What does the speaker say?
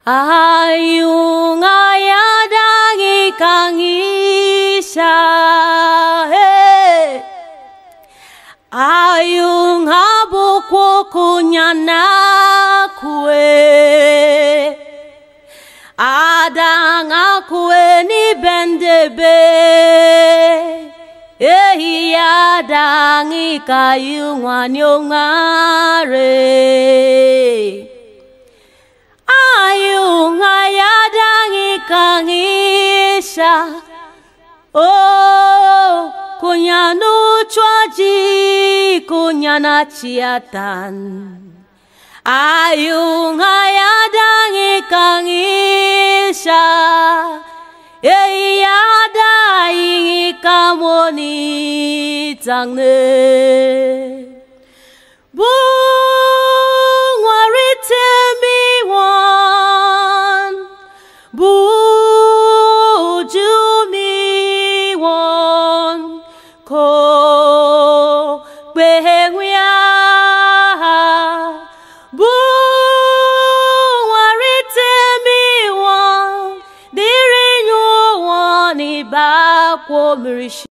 Ayung ayadangi kangisha, ayung habukwo kunyana kwe, adang akwe ni bendebe, yadangi kayung wanyongare. Ayung ayadangi kangisha, oh kunyanu chwaji kunyana chiatan. Ayung ayadangi kangisha, yadai kamoni tangne. Ko behengwia bu warite mi won dirinyo won iba ko mirishi.